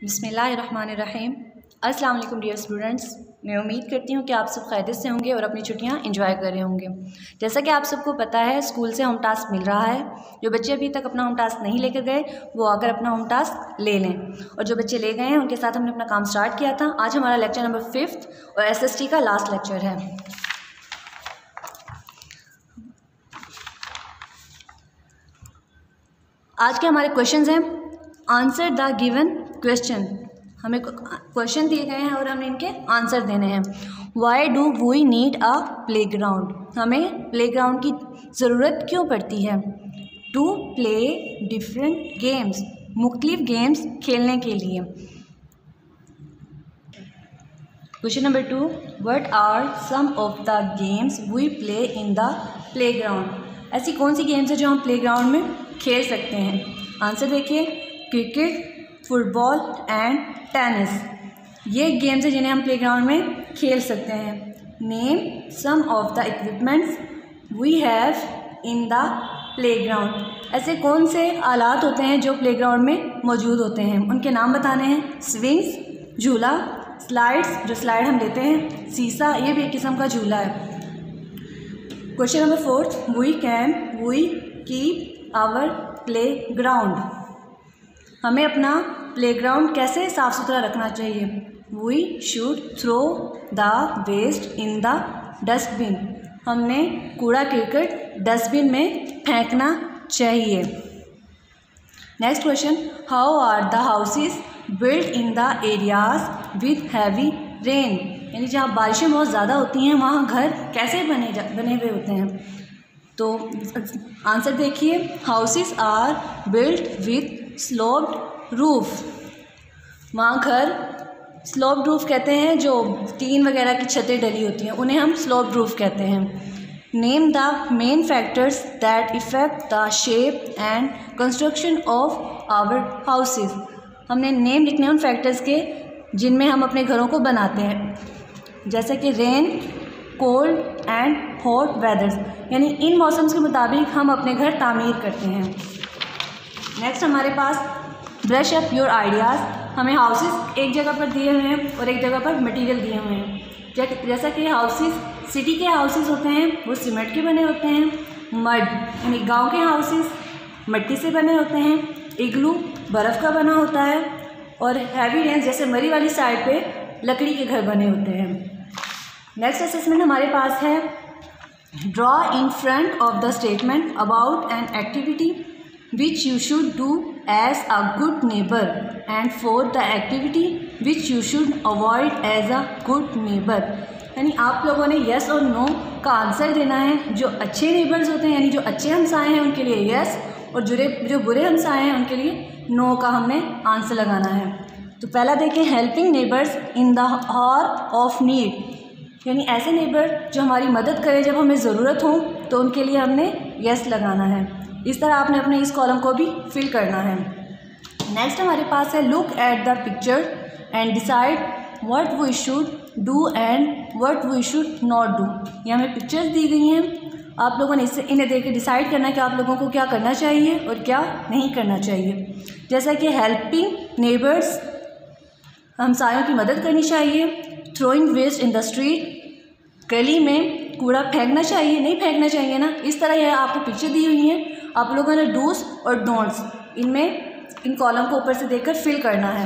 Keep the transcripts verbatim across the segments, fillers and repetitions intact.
बिस्मिल्लाहिर्रहमानिर्रहीम। अस्सलाम वालेकुम डियर स्टूडेंट्स। मैं उम्मीद करती हूँ कि आप सब खैरियत से होंगे और अपनी छुट्टियाँ एंजॉय कर रहे होंगे। जैसा कि आप सबको पता है, स्कूल से होम टास्क मिल रहा है। जो बच्चे अभी तक अपना होम टास्क नहीं लेकर गए वो आकर अपना होम टास्क ले लें, और जो बच्चे ले गए हैं उनके साथ हमने अपना काम स्टार्ट किया था। आज हमारा लेक्चर नंबर फिफ्थ और एस एस टी का लास्ट लेक्चर है। आज के हमारे क्वेश्चंस हैं, आंसर द गिवन क्वेश्चन। हमें क्वेश्चन दिए गए हैं और हमें इनके आंसर देने हैं। Why do we need a playground, हमें प्ले ग्राउंड की ज़रूरत क्यों पड़ती है? टू प्ले डिफरेंट गेम्स, मुख्तलिफ गेम्स खेलने के लिए। Question number two, what are some of the games we play in the playground, ऐसी कौन सी गेम्स है जो हम प्ले ग्राउंड में खेल सकते हैं? आंसर देखिए, क्रिकेट, फुटबॉल एंड टेनिस, ये गेम्स हैं जिन्हें हम प्ले ग्राउंड में खेल सकते हैं। Name some of the equipments we have in the playground, ऐसे कौन से आलात होते हैं जो प्ले ग्राउंड में मौजूद होते हैं, उनके नाम बताने हैं। स्विंग्स, झूला, स्लाइड्स, जो स्लाइड हम लेते हैं, सीसा, ये भी एक किस्म का झूला है। Question number fourth, we can we keep our playground, हमें अपना प्ले ग्राउंड कैसे साफ़ सुथरा रखना चाहिए? We should throw the waste in the dustbin, हमने कूड़ा करकट डस्टबिन में फेंकना चाहिए। Next question, how are the houses built in the areas with heavy rain, यानी जहाँ बारिशें बहुत ज़्यादा होती हैं वहाँ घर कैसे बने बने हुए होते हैं? तो आंसर देखिए, houses are built with sloped roof, वहाँ घर स्लोप्ड रूफ कहते हैं, जो टीन वगैरह की छतें डली होती हैं उन्हें हम स्लोप्ड रूफ कहते हैं। Name the main factors that affect the shape and construction of our houses, हमने नेम लिखने हैं उन फैक्टर्स के जिनमें हम अपने घरों को बनाते हैं, जैसे कि rain, cold and hot weathers, यानी इन मौसम के मुताबिक हम अपने घर तामीर करते हैं। नेक्स्ट हमारे पास ब्रश अप योर आइडियाज़, हमें हाउसेस एक जगह पर दिए हुए हैं और एक जगह पर मटेरियल दिए हुए हैं। जैसा कि हाउसेस, सिटी के हाउसेस होते हैं वो सीमेंट के बने होते हैं, मड यानी गांव के हाउसेस मिट्टी से बने होते हैं, इग्लू बर्फ़ का बना होता है, और हैवी रेंज जैसे मरी वाली साइड पे लकड़ी के घर बने होते हैं। नेक्स्ट असेसमेंट हमारे पास है, draw in front of the statement about an activity which you should do as a good neighbor and for the activity which you should avoid as a good neighbor, यानी आप लोगों ने yes और no का answer देना है। जो अच्छे नेबर्स होते हैं यानी जो अच्छे हमसाए हैं उनके लिए यस, और जो जो बुरे हमसाए हैं उनके लिए नो का हमने आंसर लगाना है। तो पहला देखें, helping neighbours in the hour of need, यानी ऐसे नेबर जो हमारी मदद करें जब हमें ज़रूरत हो, तो उनके लिए हमने यस लगाना है। इस तरह आपने अपने इस कॉलम को भी फिल करना है। नेक्स्ट हमारे पास है, look at the picture and decide what we should do and what we should not do, ये हमें पिक्चर्स दी गई हैं, आप लोगों ने इससे इन्हें देख के डिसाइड करना है कि आप लोगों को क्या करना चाहिए और क्या नहीं करना चाहिए। जैसा कि हेल्पिंग नेबर्स, हमसायों की मदद करनी चाहिए। Throwing waste in the street, गली में कूड़ा फेंकना चाहिए, नहीं फेंकना चाहिए ना। इस तरह यह आपको पिक्चर दी हुई है, आप लोगों ने डूज और डोंट्स इनमें इन कॉलम को ऊपर से देखकर फिल करना है।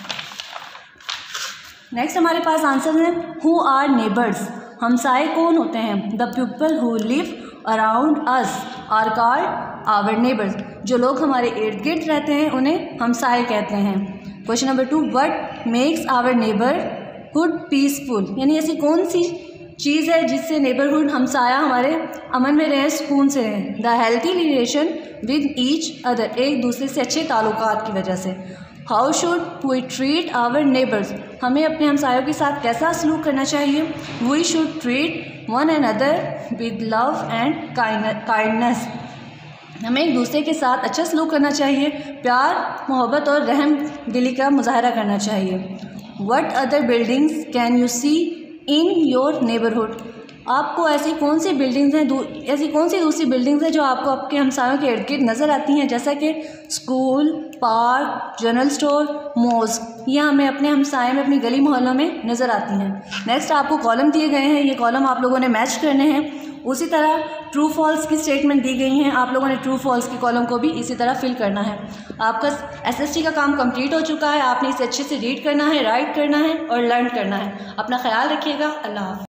नेक्स्ट हमारे पास आंसर है, हु आर नेबर्स, हमसाए कौन होते हैं? The people who live around us are called our neighbours, जो लोग हमारे इर्द गिर्द रहते हैं उन्हें हमसाए कहते हैं। Question number two, what makes our neighbourhood peaceful, यानी ऐसी कौन सी चीज़ है जिससे नेबरहुड हमसाया हमारे अमन में रहे, सुकून से रहे? The healthy relation with each other, एक दूसरे से अच्छे ताल्लुकात की वजह से। How should we treat our neighbours, हमें अपने हमसायों के साथ कैसा सलूक करना चाहिए? We should treat one and other with love and kindness, हमें एक दूसरे के साथ अच्छा सलूक करना चाहिए, प्यार मोहब्बत और रहम दिली का मुजाहरा करना चाहिए। What other buildings can you see in your neighbourhood, आपको ऐसी कौन सी बिल्डिंग्स हैं ऐसी कौन सी दूसरी बिल्डिंग्स हैं जो आपको आपके हमसायों के इर्द गिर्द नज़र आती हैं, जैसा कि school, park, general store, mosque, ये हमें अपने हमसाए में, अपनी गली मोहल्लों में नज़र आती हैं। नेक्स्ट आपको कॉलम दिए गए हैं, ये कॉलम आप लोगों ने मैच करने हैं। उसी तरह ट्रू फॉल्स की स्टेटमेंट दी गई हैं, आप लोगों ने ट्रू फॉल्स की कॉलम को भी इसी तरह फिल करना है। आपका एसएसटी का काम कंप्लीट हो चुका है, आपने इसे अच्छे से रीड करना है, राइट करना है और लर्न करना है। अपना ख्याल रखिएगा। अल्लाह हाफ़िज़।